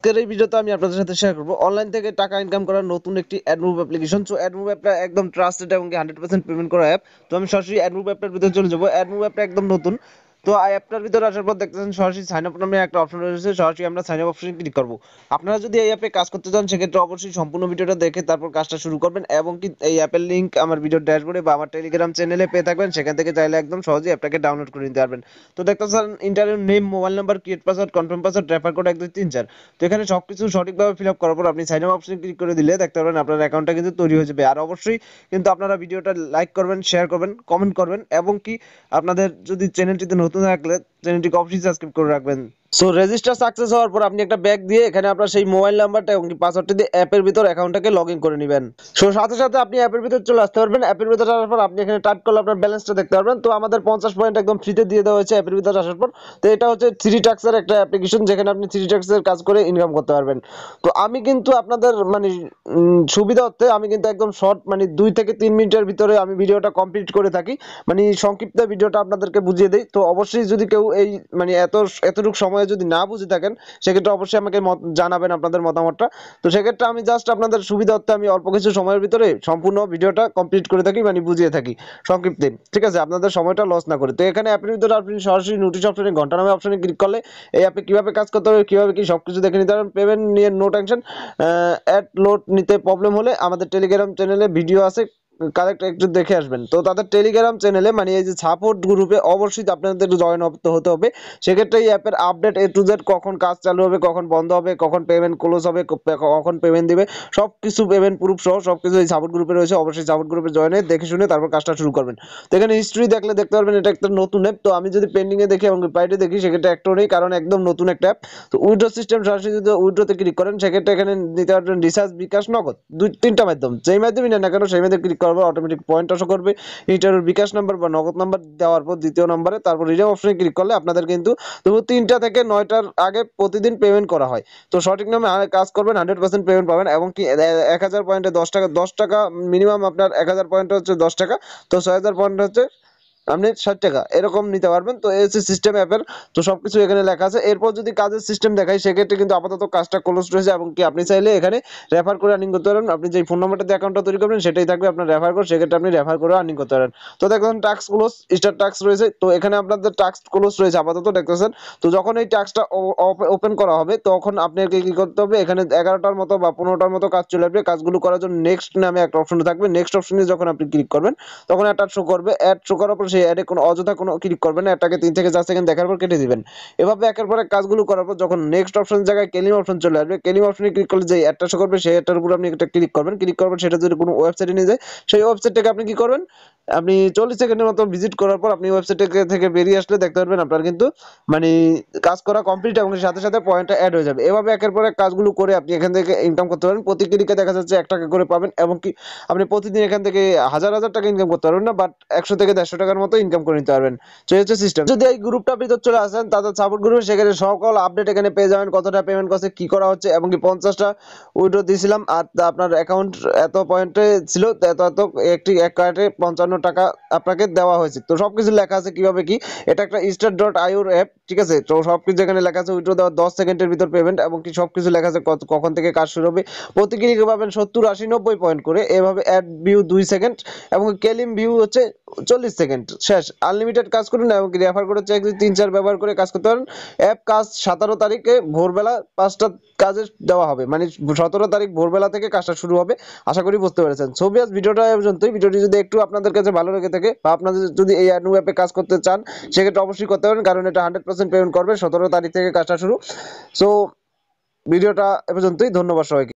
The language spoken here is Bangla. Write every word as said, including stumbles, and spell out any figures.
আজকের এই ভিডিওতে আমি আপনাদের সাথে শেয়ার করব অনলাইন থেকে টাকা ইনকাম করার নতুন একটি অ্যাডমুভ অ্যাপ্লিকেশন। সো অ্যাডমুভ অ্যাপটা একদম ট্রাস্টেড এবং হান্ড্রেড পার্সেন্ট পেমেন্ট করা অ্যাপ। তো আমি সরাসরি অ্যাডমুভ অ্যাপটার ভিতরে চলে যাবো। অ্যাডমুভ অ্যাপটা একদম নতুন। তো এই অ্যাপটার ভিতরে আসার পর দেখতেছেন সরাসরি সাইন আপ নামে একটা অপশন রয়েছে। সরাসরি আমরা সাইন আপ অপশনে ক্লিক করব। আপনারা যদি এই অ্যাপে কাজ করতে চান সেক্ষেত্রে অবশ্যই সম্পূর্ণ ভিডিওটা দেখে তারপর কাজটা শুরু করবেন, এবং কি এই অ্যাপের লিংক আমার ভিডিওর ড্যাশবোর্ডে বা আমার টেলিগ্রাম চ্যানেলে পেয়ে থাকবেন। সেখান থেকে চাইলে একদম সহজেই অ্যাপটাকে ডাউনলোড করে নিতে পারবেন। তো দেখতেছেন interview name, mobile number, create password, confirm password, refer code এক দুই তিন চার। তো এখানে সবকিছু সঠিকভাবে ফিল আপ করার পর আপনি সাইন আপ অপশনে ক্লিক করে দিলে দেখতে পারবেন আপনার অ্যাকাউন্টটা কিন্তু তৈরি হয়ে যাবে। আর অবশ্যই কিন্তু আপনারা ভিডিওটা লাইক করবেন, শেয়ার করবেন, কমেন্ট করবেন, এবং কি আপনাদের যদি চ্যানেলটিতে নতুন থাকলে চ্যানেলটিকে অবশ্যই সাবস্ক্রাইব করে রাখবেন। সো রেজিস্টার সাকসেস হওয়ার পর আপনি একটা ব্যাক দিয়ে এখানে আপনার সেই মোবাইল নাম্বারটা এবং পাসওয়ার্ডটা দিয়ে অ্যাপের ভিতর অ্যাকাউন্টটাকে লগ ইন করে নেবেন। সো সাথে সাথে আপনি অ্যাপের ভিতর চলে আসতে পারবেন। অ্যাপের ভিতর আসার পর আপনি এখানে টাইপ করলে আপনার ব্যালেন্সটা দেখতে পারবেন। তো আমাদের পঞ্চাশ পয়েন্ট একদম ফ্রিতে দিয়ে দেওয়া হয়েছে অ্যাপের ভিতর আসার পর। তো এটা হচ্ছে থ্রি টাক্সের একটা অ্যাপ্লিকেশন, যেখানে আপনি থ্রি টাক্সের কাজ করে ইনকাম করতে পারবেন। তো আমি কিন্তু আপনাদের মানে সুবিধা হচ্ছে আমি কিন্তু একদম শর্ট মানে দুই থেকে তিন মিনিটের ভিতরে আমি ভিডিওটা কমপ্লিট করে থাকি, মানে সংক্ষিপ্ত ভিডিওটা আপনাদেরকে বুঝিয়ে দিই। তো অবশ্যই যদি কেউ এই মানে এত এতটুকু সময়ে যদি না বুঝে থাকেন সেক্ষেত্রে অবশ্যই আমাকে জানাবেন আপনাদের মতামতটা। তো সেক্ষেত্রে আমি জাস্ট আপনাদের সুবিধা হচ্ছে আমি অল্প কিছু সময়ের ভিতরে সম্পূর্ণ ভিডিওটা কমপ্লিট করে থাকি, মানে বুঝিয়ে থাকি সংক্ষিপ্তে, ঠিক আছে, আপনাদের সময়টা লস না করে। তো এখানে অ্যাপের ভিতরে আপনি সরাসরি নোটিশ অপশনে ঘন্টা নামে অপশনে ক্লিক করলে এই অ্যাপে কিভাবে কাজ করতে হবে, কিভাবে কি সবকিছু দেখে নিতে পারবেন। পেমেন্ট নিয়ে নো টেনশন। অ্যাড লোড নিতে প্রবলেম হলে আমাদের টেলিগ্রাম চ্যানেলে ভিডিও আছে, কারেক্ট একটু দেখে আসবেন। তো তাদের টেলিগ্রাম চ্যানেলে মানে এই যে সাপোর্ট গ্রুপে অবশ্যই আপনাদের জয়েন হতে হবে। সেক্ষেত্রে এই অ্যাপের আপডেট এ টু জেড, কখন কাজ চালু হবে, কখন বন্ধ হবে, কখন পেমেন্ট ক্লোজ হবে, কখন পেমেন্ট দিবে, সব কিছু পেমেন্ট প্রুফ সহ সব কিছু এই সাপোর্ট গ্রুপে রয়েছে। অবশ্যই সাপোর্ট গ্রুপে জয়েন হয়ে দেখে শুনে তারপর কাজটা শুরু করবেন। তো এখানে হিস্ট্রি দেখলে দেখতে পারবেন এটা একটা নতুন অ্যাপ। তো আমি যদি পেন্ডিংয়ে দেখি এবং প্রাইডে দেখি সেক্ষেত্রে একটাও নেই, কারণ একদম নতুন একটা অ্যাপ। তো উইড্রো সিস্টেম সরাসরি যদি উইড্রোতে ক্লিক করেন সেক্ষেত্রে এখানে নিতে পারবেন রিচার্জ, বিকাশ, নগদ, দুই তিনটা মাধ্যম। যেই মাধ্যমে নেন না কেন সেই মাধ্যমে ক্লিক করবো অটোমেটিক পয়েন্ট শো করবে। ইন্টারভিউ বিকাশ নাম্বার বা নগদ নাম্বার দেওয়ার পর দ্বিতীয় নম্বরে তারপর রিজার্ভ অপশনে ক্লিক করলে আপনাদের কিন্তু তবু তিনটা থেকে নয়টার আগে প্রতিদিন পেমেন্ট করা হয়। তো সঠিক নামে কাজ করবেন, হান্ড্রেড পার্সেন্ট পেমেন্ট পাবেন। এবং কি এক হাজার পয়েন্টে দশ টাকা দশ টাকা মিনিমাম, আপনার এক হাজার পয়েন্টে হচ্ছে দশ টাকা, তো ছয় হাজার পয়েন্ট হচ্ছে আপনি ষাট টাকা এরকম নিতে পারবেন। তো এই হচ্ছে সিস্টেম অ্যাপের। তো সবকিছু এখানে লেখা আছে। এরপর যদি কাজের সিস্টেম দেখাই সেক্ষেত্রে কিন্তু আপাতত কাজটা ক্লোজ রয়েছে, এবং কি আপনি চাইলে এখানে রেফার করে আর্নিং করতে পারেন। আপনি যে ফোন নাম্বারটা দিয়ে অ্যাকাউন্টটা তৈরি করবেন সেটাই থাকবে আপনার রেফার কোড, সেক্ষেত্রে আপনি রেফার করে আর্নিং করতে পারেন। তো দেখুন টাস্ক ক্লোজ, স্টার টাস্ক রয়েছে। তো এখানে আপনাদের টাস্ক ক্লোজ রয়েছে আপাতত দেখতেছেন। তো যখন এই টাস্কটা ওপেন করা হবে তখন আপনাকে কি করতে হবে, এখানে এগারোটার মতো বা পনেরোটার মতো কাজ চলে আসবে। কাজগুলো করার জন্য নেক্সট নামে একটা অপশন থাকবে। নেক্সট অপশনে যখন আপনি ক্লিক করবেন তখন একটা শো করবে। অ্যাড শো করার পর সেই অ্যাডে কোনো অযথা কোনো ক্লিক করবেন না, এটাকে তিন থেকে চার সেকেন্ড দেখার পর কেটে দিবেন। এভাবে একের পর এক কাজগুলো করার পর যখন নেক্সট অপশনের জায়গায় ক্লেম অপশন চলে আসবে, ক্লেম অপশনে ক্লিক করলে যে অ্যাডটা শো করবে সেই অ্যাডটার উপর আপনি একটা ক্লিক করবেন। ক্লিক করবেন সেটা যদি কোনো ওয়েবসাইটে নিয়ে যায় সেই ওয়েবসাইটটাকে আপনি কি করবেন, আপনি চল্লিশ সেকেন্ডের মতো ভিজিট করার পর আপনি ওয়েবসাইট থেকে বেরিয়ে আসলে দেখতে পারবেন আপনার কিন্তু মানে কাজ করা কমপ্লিট এবং সাথে সাথে পয়েন্টটা অ্যাড হয়ে যাবে। এভাবে একের পর এক কাজগুলো করে আপনি এখান থেকে ইনকাম করতে পারেন। প্রতি ক্লিকে দেখা যাচ্ছে এক টাকা করে পাবেন, এবং কি আপনি প্রতিদিন এখান থেকে হাজার হাজার টাকা ইনকাম করতে পারবেন না, বাট একশো থেকে দেড়শো টাকার মতো ইনকাম করে নিতে পারবেন। তো হচ্ছে সিস্টেম। যদি এই গ্রুপটার ভিতর চলে আসেন তাদের সাপোর্ট গ্রুপে, সেখানে সকল আপডেট এখানে পেয়ে যাবেন, কতটা পেমেন্ট করছে, কি করা হচ্ছে, এবং কি পঞ্চাশটা উইড্রো দিয়েছিলাম আর আপনার অ্যাকাউন্ট এত পয়েন্টে ছিল, এত এত একটি এক কার্ডে পঞ্চান্ন টাকা আপনাকে দেওয়া হয়েছে। তো সবকিছু লেখা আছে কিভাবে কি। এটা একটা স্টার ডট আইওর অ্যাপ, ঠিক আছে। তো সবকিছু এখানে লেখা আছে। উইড্রো দেওয়ার দশ সেকেন্ডের ভিতর পেমেন্ট, এবং কি সবকিছু লেখা আছে কখন থেকে কাজ শুরু হবে। প্রতি ক্লিকে পাবেন সত্তর আশি নব্বই পয়েন্ট করে। এভাবে অ্যাড ভিউ দুই সেকেন্ড এবং ক্লেম ভিউ হচ্ছে চল্লিশ সেকেন্ড শেষ। আনলিমিটেড কাজ করুন এবং রেফার করে চেক তিন চার ব্যবহার করে কাজ করতে পারেন। অ্যাপ কাজ সতেরো তারিখে ভোরবেলা পাঁচটা কাজে দেওয়া হবে, মানে সতেরো তারিখ ভোরবেলা থেকে কাজটা শুরু হবে। আশা করি বুঝতে পেরেছেন। ছবি আজ ভিডিওটা পর্যন্তই। ভিডিওটি যদি একটু আপনাদের কাছে ভালো লেগে থাকে বা আপনাদের যদি এই অ্যাডমোব অ্যাপে কাজ করতে চান সেক্ষেত্রে অবশ্যই করতে পারেন, কারণ এটা হান্ড্রেড পার্সেন্ট পেমেন্ট করবে। সতেরো তারিখ থেকে কাজটা শুরু। সো ভিডিওটা এ পর্যন্তই। ধন্যবাদ সবাইকে।